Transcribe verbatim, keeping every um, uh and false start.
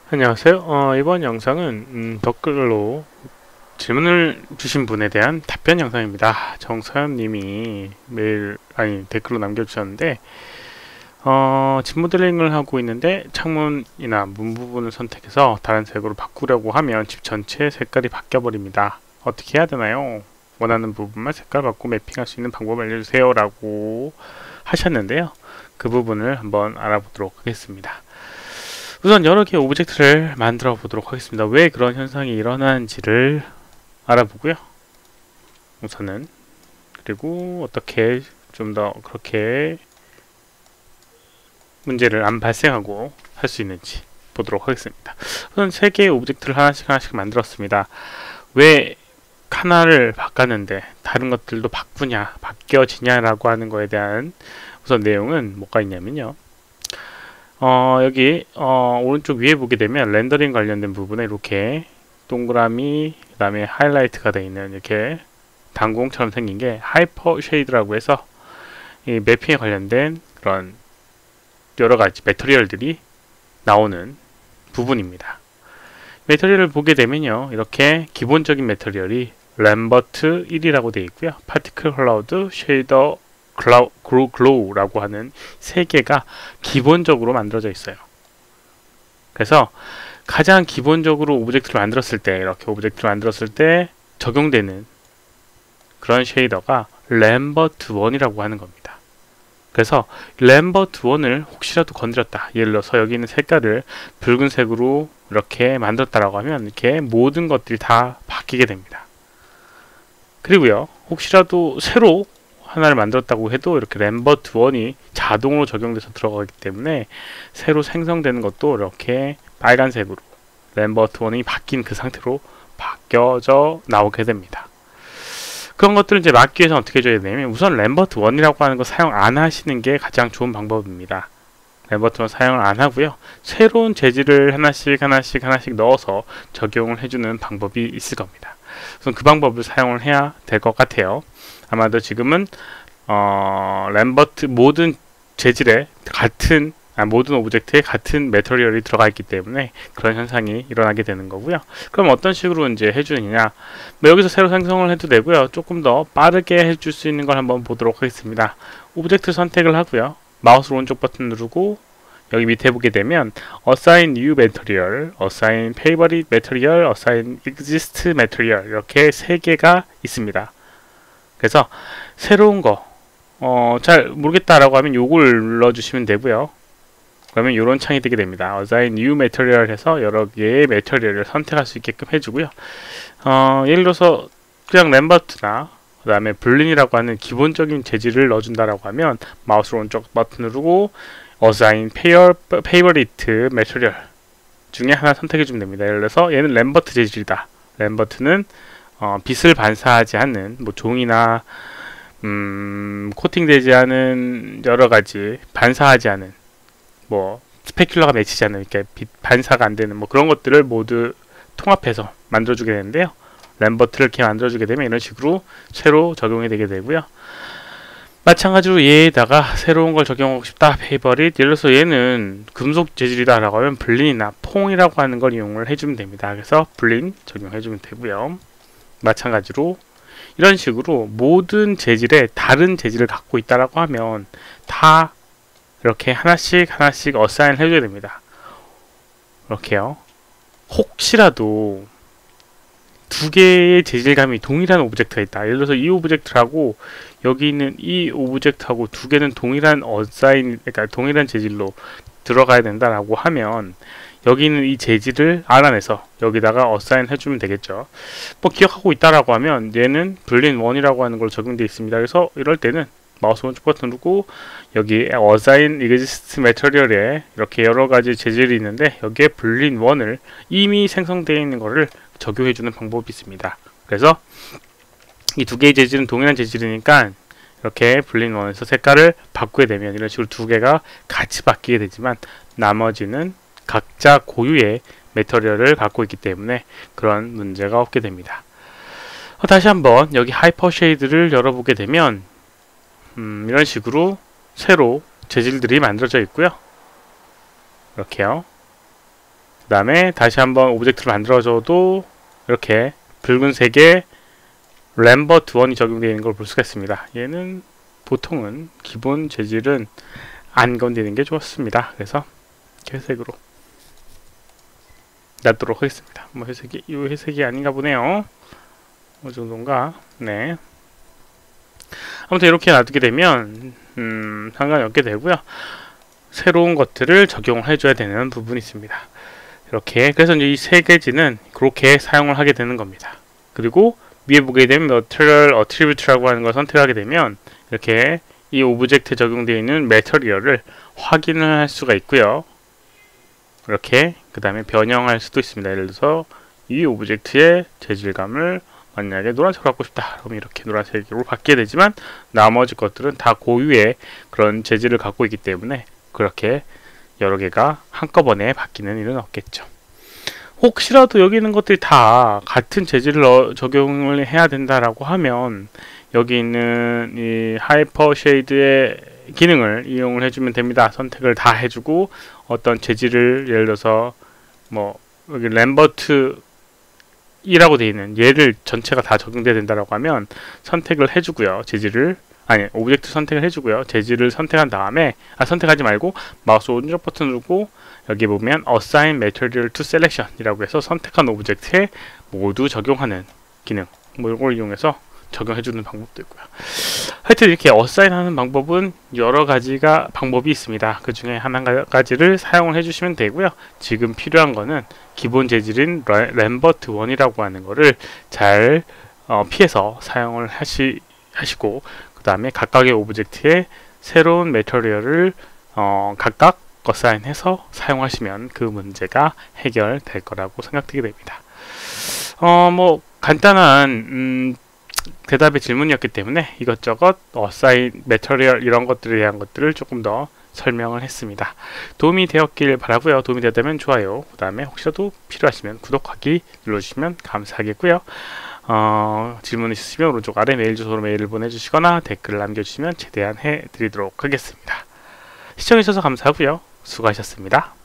안녕하세요. 어, 이번 영상은 음, 댓글로 질문을 주신 분에 대한 답변 영상입니다. 정서연님이 메일 아니 댓글로 남겨주셨는데 어, 집 모델링을 하고 있는데 창문이나 문 부분을 선택해서 다른 색으로 바꾸려고 하면 집 전체 색깔이 바뀌어 버립니다. 어떻게 해야 되나요? 원하는 부분만 색깔 바꾸고 매핑할 수 있는 방법 알려주세요 라고 하셨는데요. 그 부분을 한번 알아보도록 하겠습니다. 우선 여러 개의 오브젝트를 만들어 보도록 하겠습니다. 왜 그런 현상이 일어나는지를 알아보고요. 우선은 그리고 어떻게 좀 더 그렇게 문제를 안 발생하고 할 수 있는지 보도록 하겠습니다. 우선 세 개의 오브젝트를 하나씩 하나씩 만들었습니다. 왜 하나를 바꿨는데 다른 것들도 바꾸냐, 바뀌어지냐라고 하는 거에 대한 우선 내용은 뭐가 있냐면요. 어, 여기 어, 오른쪽 위에 보게 되면 렌더링 관련된 부분에 이렇게 동그라미 그 다음에 하이라이트가 되어 있는 이렇게 단공처럼 생긴 게 하이퍼 쉐이드라고 해서 이 매핑에 관련된 그런 여러가지 매터리얼들이 나오는 부분입니다. 매터리얼을 보게 되면요, 이렇게 기본적인 매터리얼이 램버트 일이라고 되어 있고요, 파티클 클라우드, 쉐이더 글라우, 글로우라고 하는 세 개가 기본적으로 만들어져 있어요. 그래서 가장 기본적으로 오브젝트를 만들었을 때, 이렇게 오브젝트를 만들었을 때 적용되는 그런 쉐이더가 램버트 일이라고 하는 겁니다. 그래서 램버트 일을 혹시라도 건드렸다, 예를 들어서 여기 있는 색깔을 붉은색으로 이렇게 만들었다라고 하면 이렇게 모든 것들이 다 바뀌게 됩니다. 그리고요, 혹시라도 새로 하나를 만들었다고 해도 이렇게 램버트 일이 자동으로 적용돼서 들어가기 때문에 새로 생성되는 것도 이렇게 빨간색으로 램버트 일이 바뀐 그 상태로 바뀌어져 나오게 됩니다. 그런 것들을 이제 막기 위해서 어떻게 해줘야 되냐면, 우선 램버트 일이라고 하는 거 사용 안 하시는 게 가장 좋은 방법입니다. 램버트 일 사용을 안 하고요, 새로운 재질을 하나씩 하나씩 하나씩 넣어서 적용을 해주는 방법이 있을 겁니다. 우선 그 방법을 사용을 해야 될 것 같아요. 아마도 지금은 어, 램버트 모든 재질에 같은 아, 모든 오브젝트에 같은 매터리얼이 들어가 있기 때문에 그런 현상이 일어나게 되는 거고요. 그럼 어떤 식으로 이제 해주느냐, 뭐 여기서 새로 생성을 해도 되고요, 조금 더 빠르게 해줄 수 있는 걸 한번 보도록 하겠습니다. 오브젝트 선택을 하고요, 마우스 오른쪽 버튼 누르고 여기 밑에 보게 되면 Assign New Material, Assign Favorite Material, Assign Exist Material 이렇게 세 개가 있습니다. 그래서 새로운 거, 어, 잘 모르겠다라고 하면 요걸 눌러주시면 되고요. 그러면 이런 창이 뜨게 됩니다. Assign New Material 해서 여러 개의 매터리얼을 선택할 수 있게끔 해주고요. 어, 예를 들어서 그냥 램버트나 그 다음에 블린이라고 하는 기본적인 재질을 넣어준다라고 하면 마우스 오른쪽 버튼 누르고 Assign Favorite Material 중에 하나 선택해주면 됩니다. 예를 들어서 얘는 램버트 재질이다. 램버트는 어, 빛을 반사하지 않는 뭐 종이나 음, 코팅되지 않은 여러가지 반사하지 않은 뭐 스페큘러가 맺히지 않는 이렇게 빛 반사가 안 되는 뭐 그런 것들을 모두 통합해서 만들어주게 되는데요. 램버트를 이렇게 만들어주게 되면 이런 식으로 새로 적용이 되게 되고요. 마찬가지로 얘에다가 새로운 걸 적용하고 싶다, 페이버릿, 예를 들어서 얘는 금속 재질이다 라고 하면 블린이나 퐁이라고 하는 걸 이용을 해주면 됩니다. 그래서 블린 적용해주면 되고요. 마찬가지로 이런 식으로 모든 재질에 다른 재질을 갖고 있다라고 하면 다 이렇게 하나씩 하나씩 어사인을 해줘야 됩니다. 이렇게요. 혹시라도 두 개의 재질감이 동일한 오브젝트가 있다, 예를 들어서 이 오브젝트하고 여기 있는 이 오브젝트하고 두 개는 동일한 어사인, 그러니까 동일한 재질로 들어가야 된다라고 하면 여기 있는 이 재질을 알아내서 여기다가 어사인 해주면 되겠죠. 뭐 기억하고 있다라고 하면 얘는 블린 일이라고 하는 걸로 적용되어 있습니다. 그래서 이럴 때는 마우스 오른쪽 버튼 누르고 여기 Assign Exist Material에 이렇게 여러가지 재질이 있는데 여기에 블린 일을 이미 생성되어 있는 거를 적용해주는 방법이 있습니다. 그래서 이 두 개의 재질은 동일한 재질이니까 이렇게 블린 일에서 색깔을 바꾸게 되면 이런 식으로 두 개가 같이 바뀌게 되지만 나머지는 각자 고유의 매터리얼을 갖고 있기 때문에 그런 문제가 없게 됩니다. 어, 다시 한번 여기 하이퍼 쉐이드를 열어보게 되면 음, 이런 식으로 새로 재질들이 만들어져 있고요. 이렇게요. 다음에 다시 한번 오브젝트를 만들어줘도 이렇게 붉은색의 램버트 원이 적용되어 있는 걸 볼 수가 있습니다. 얘는 보통은 기본 재질은 안 건드리는 게 좋습니다. 그래서 회색으로 놔두도록 하겠습니다. 뭐 회색이 이 회색이 아닌가 보네요. 어느 정도인가? 네. 아무튼 이렇게 놔두게 되면 음, 상관이 없게 되고요. 새로운 것들을 적용을 해줘야 되는 부분이 있습니다. 이렇게 그래서 이제 이 세 가지는 그렇게 사용을 하게 되는 겁니다. 그리고 위에 보게 되면 Material Attribute라고 하는 걸 선택하게 되면 이렇게 이 오브젝트에 적용되어 있는 매터리얼을 확인을 할 수가 있고요. 이렇게 그 다음에 변형할 수도 있습니다. 예를 들어서 이 오브젝트의 재질감을 만약에 노란색으로 갖고 싶다 그럼 이렇게 노란색으로 바뀌게 되지만 나머지 것들은 다 고유의 그런 재질을 갖고 있기 때문에 그렇게 여러 개가 한꺼번에 바뀌는 일은 없겠죠. 혹시라도 여기 있는 것들이 다 같은 재질을 어, 적용을 해야 된다라고 하면 여기 있는 이 하이퍼 쉐이드의 기능을 이용을 해주면 됩니다. 선택을 다 해주고 어떤 재질을 예를 들어서 뭐 여기 램버트 이라고 되어 있는 얘를 전체가 다 적용돼야 된다라고 하면 선택을 해주고요. 재질을 아니 오브젝트 선택을 해주고요. 재질을 선택한 다음에 아 선택하지 말고 마우스 오른쪽 버튼 누르고 여기 보면 Assign Material to Selection 이라고 해서 선택한 오브젝트에 모두 적용하는 기능 뭐 이걸 이용해서 적용해주는 방법도 있고요. 하여튼 이렇게 어사인 하는 방법은 여러 가지가 방법이 있습니다. 그 중에 한 가지를 사용을 해주시면 되고요. 지금 필요한 거는 기본 재질인 램버트 원이라고 하는 거를 잘 어, 피해서 사용을 하시, 하시고 그 다음에 각각의 오브젝트에 새로운 매터리얼을 어, 각각 어사인해서 사용하시면 그 문제가 해결될 거라고 생각되게 됩니다. 어, 뭐 간단한 음, 대답의 질문이었기 때문에 이것저것 어사인, 매터리얼 이런 것들에 대한 것들을 조금 더 설명을 했습니다. 도움이 되었길 바라고요. 도움이 되었다면 좋아요. 그 다음에 혹시라도 필요하시면 구독하기 눌러주시면 감사하겠고요. 어, 질문 있으시면 오른쪽 아래 메일 주소로 메일을 보내주시거나 댓글을 남겨주시면 최대한 해드리도록 하겠습니다. 시청해주셔서 감사하고요. 수고하셨습니다.